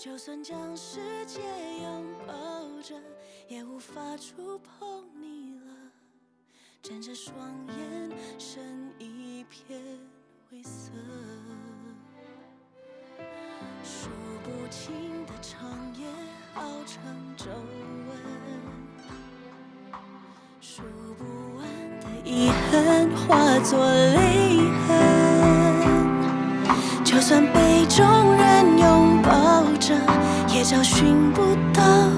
就算将世界拥抱着，也无法触碰你了。沾着双眼，剩一片灰色。数不清的长夜熬成皱纹，数不完的遗憾化作泪痕。就算被众人拥抱着，也找寻不到